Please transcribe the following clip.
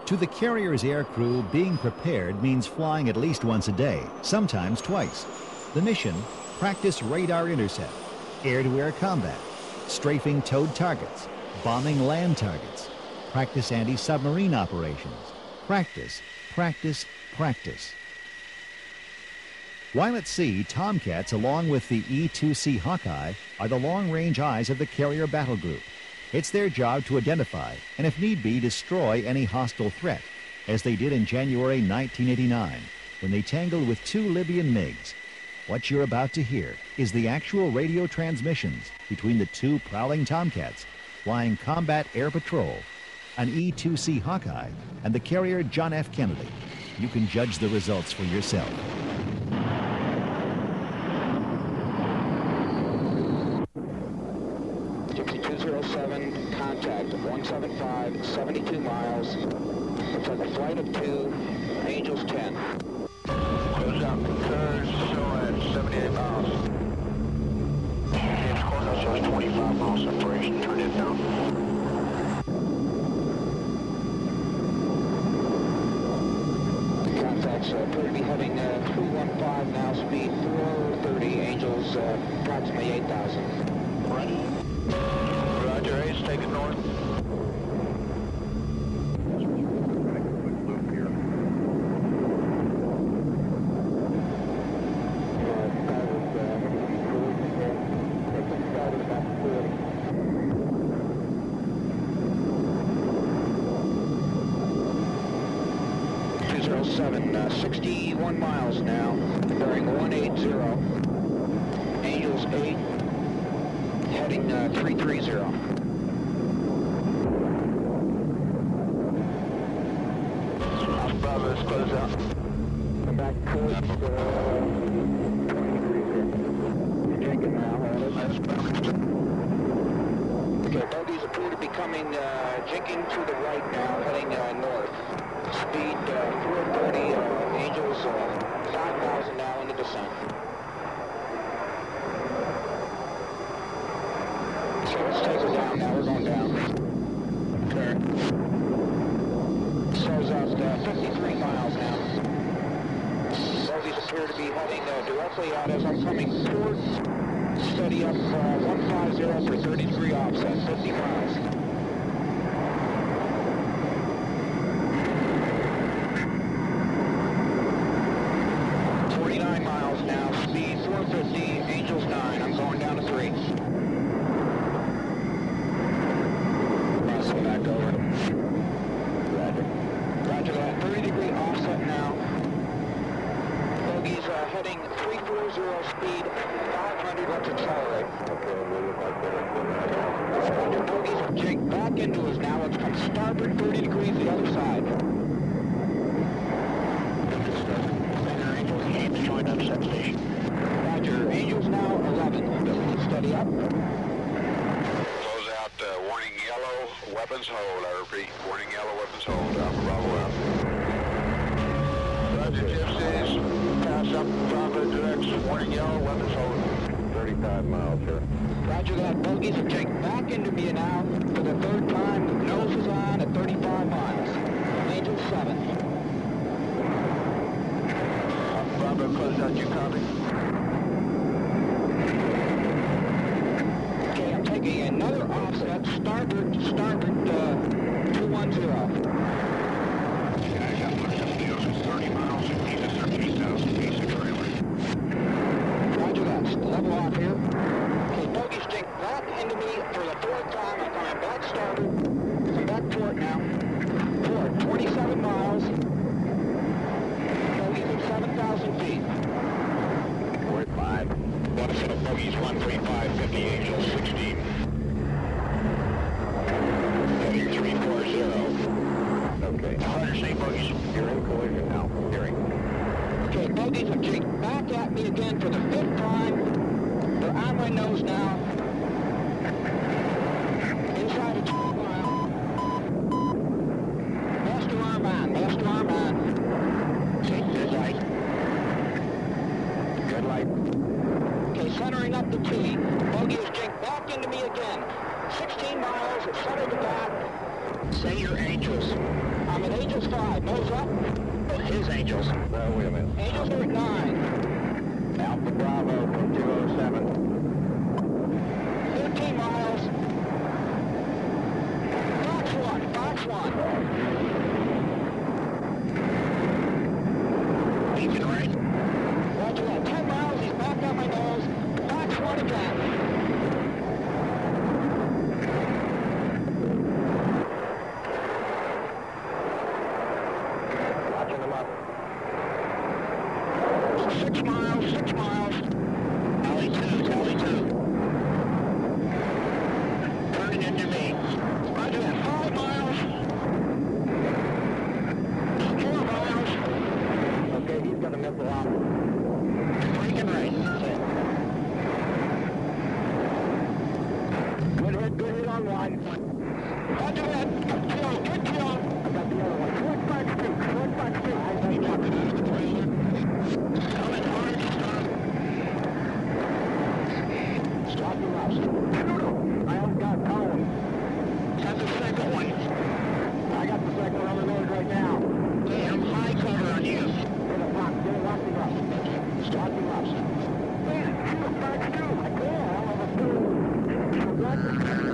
To the carrier's air crew, being prepared means flying at least once a day, sometimes twice. The mission: practice radar intercept, air-to-air combat, strafing towed targets, bombing land targets, practice anti-submarine operations. Practice, practice, practice. While at sea, Tomcats, along with the E-2C Hawkeye, are the long-range eyes of the carrier battle group. It's their job to identify and, if need be, destroy any hostile threat, as they did in January 1989, when they tangled with 2 Libyan MiGs. What you're about to hear is the actual radio transmissions between the 2 prowling Tomcats flying combat air patrol, an E-2C Hawkeye, and the carrier John F. Kennedy. You can judge the results for yourself. Contact 175, 72 miles. Looks like a flight of 2, Angels 10. Close out the curves, show at 78 miles. James Cornell shows 25 miles separation, turn it down. The contacts appear to be heading 315 now, speed 430, Angels approximately 8,000. Ready? Roger, Ace, take it north. Seven, 61 miles now, bearing 180. Angels 8, heading 330. Bravo, let's close out. Come back towards 23. Jenkins now, okay, bogies appear to be coming, jinking to the right now, heading north. Speed 430, Angels 5,000 now into descent. So let's take her down now, we're going down. Okay. Shows us 53 miles now. Bogies appear to be heading directly out as I'm coming towards. Steady up 150 for 30-degree offset, 50 miles. 49 miles now, speed 450, Angels 9, I'm going down to 3. Let's go back over. Roger. Roger that, 30-degree offset now. Bogies heading 340, speed 500, let's accelerate. Roger, bogies are jigged back into us now, let's come starboard 30 degrees the other side. Join up set station. Roger, Angels now 11. Steady up. Close out, warning yellow, weapons hold. I repeat, warning yellow, weapons hold. Alpha Bravo out. Roger, gypsies. Pass up, Bravo directs, warning yellow, weapons hold. 35 miles, sir. Roger that. Bogies have checked back into me now for the 3rd time. The nose is on at 35 miles. Angels 7. Bravo, close out, you copy? Okay, I'm taking another offset, starboard, 210. I got one FDO's 30 miles, speed to 13,000 feet to trailer. Roger that, level off here. Okay, bogies take back into me for the 4th time. I'm coming back starboard. Come back port now. Port, 27 miles. 7,000 feet. Port 5. One set of bogies, 135, 50, Angels 16. Heading 340. Okay. 100 bogies. You're in collision now. Hearing. Okay, bogies have jigged back at me again for the 5th time. They're on my nose now. Inside a 2 mile. Master arm on, master arm on. Take good light. Good light. Okay, centering up the T. Bogey has jigged back into me again. 16 miles, it's centered to back. Say your Angels. I'm at Angels 5. Nose up. Oh, his Angels. Wait a minute. Angels are at 9. Alpha Bravo from 207. 13 miles. Fox 1. Fox 1. Beacon right. Roger that. 10 miles. He's back on my nose. Fox 1 again. Watching them up. 6 miles, 6 miles. Alley 2, Alley 2. Turning into me. Roger that, 5 miles. 4 miles. Okay, he's got a missile out. Breaking right. Good hit on one. Roger that. Good kill, good kill. I got the other one. Short back street. Coming hard, stop. Stop him up. I haven't got column. Have the second one. I got the second one on the nose right now. Damn, high cover on you. Get him up. Lock him up. Lock him up. Man, shoot him back too. I can't. I'll have a fool.